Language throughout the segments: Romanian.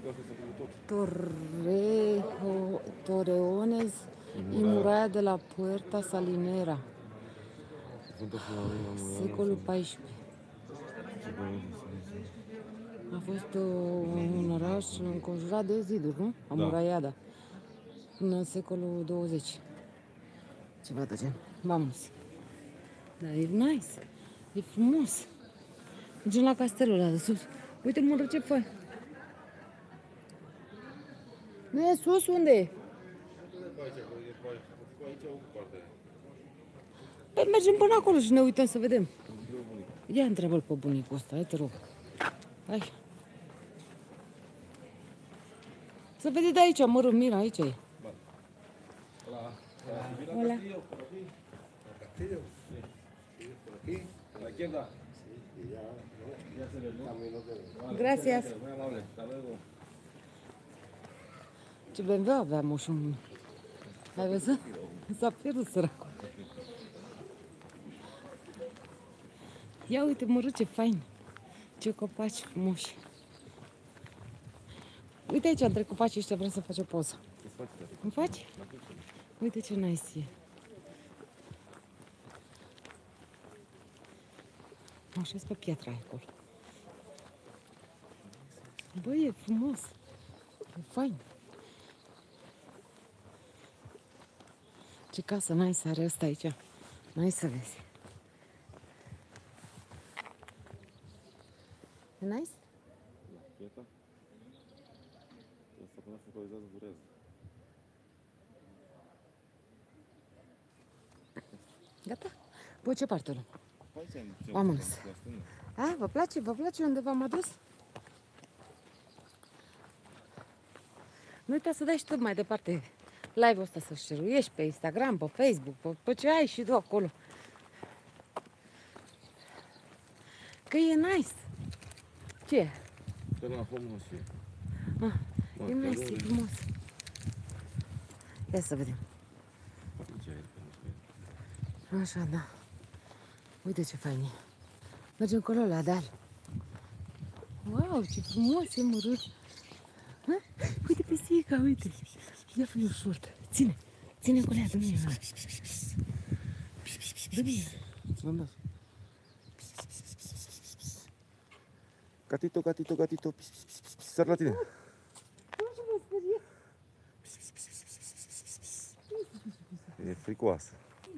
Torreones y muralla de la Puerta Salinera, secolul XIV. A fost un oraș înconjurat de ziduri, nu? Amuraiada. Până în secolul 20. Ceva de gen. Vamos. Dar e nice. E frumos. Mergem la castelul ăla de sus. Uite, mă, ce fain. Nu e sus? Unde e? Păi mergem până acolo și ne uităm să vedem. Ia întreabă-l pe bunicul ăsta, hai te rog. Hai. Să vede de aici, mă rog, mira, aici e. Hola. Gracias. Ce BMW avea moșul. Ai văzut? S-a pierdut săracul. Ia uite, mă rog, ce fain. Ce copaci frumoși. Uite aici, între copacii ăștia, vreau să fac o poză. Îmi faci? Uite ce nice e. Mă așez pe piatra aia acolo. Băi, e frumos. E fain. Ce casă nice are ăsta aici. Nice să vezi. E nice? Iată. Asta până focalizează durează. Gata? Bă, ce parte luăm? Vamonos. A, vă place? Vă place unde v-am adus? Nu uita să dai și tu mai departe live-ul ăsta, să șeruiești pe Instagram, pe Facebook, pe ce ai și tu acolo. Că e nice. Ce e? Că la frumos e. Ah, e nice, e frumos. Ia să vedem. Așa, da. Uite ce fain e. Mergem acolo la deal. Wow, ce frumos e, mărât. Uite pisica, uite. Ia fi ușor. Ține. Ține cu ea, dă-mi ea. Dă-mi. Gatito, gatito, gatito. Sar la tine. E fricoasă.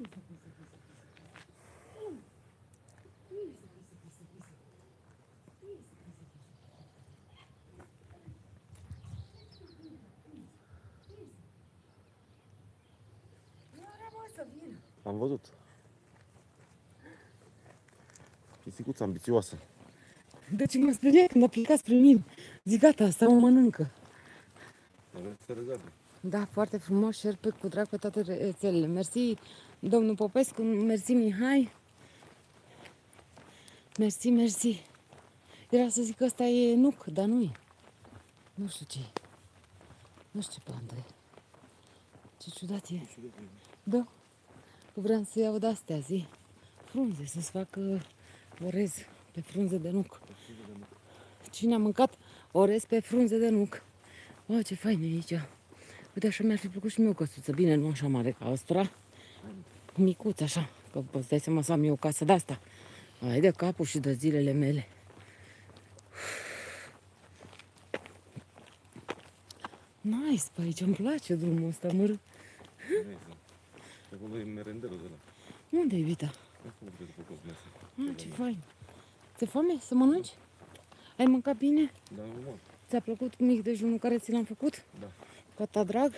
Am văzut. Pisicuța ambițioasă. Deci mă sperie când a plecat spre mine. Zic, gata, asta o mănâncă. Da, foarte frumos, șerpe cu drag pe toate rețelele. Mersi, domnul Popescu, mersi, Mihai. Mersi, mersi. Era să zic că ăsta e nuc, dar nu e. Nu știu ce e. Nu știu ce plantă e. Ce ciudat e. Da. Vreau să iau de-astea, zi. Frunze, să-ți facă orez pe frunze de nuc. Cine a mâncat orez pe frunze de nuc? Oh, ce fain e aici. Uite, așa mi-ar fi plăcut și mie o căsuță. Bine, nu așa mare ca ăstora. Micuț, așa. Că îți dai seama să am eu o casă de-asta. Hai de capul și de zilele mele. Nice, pe aici îmi place drumul ăsta, mă. Acolo e merenderul de ăla. Unde e Vita? Ce fain. Ți-e foame să mănânci? Ai mâncat bine? Da, normal. Ți-a plăcut mic dejunul care ți l-am făcut? Da. Cu ta drag?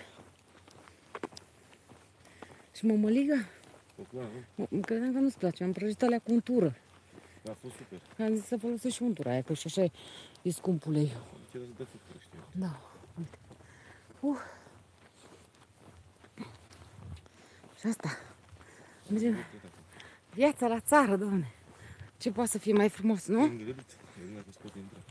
Și mămăliga? Credeam că nu-ți place, am prăjit alea cu untură. Da, a fost super. Am zis să folosesc și untura aia, că și așa e scump uleiul. Ce de sucre, știu. Da, uite. Și asta. Mergem. Viața la țară, doamne. Ce poate să fie mai frumos, nu?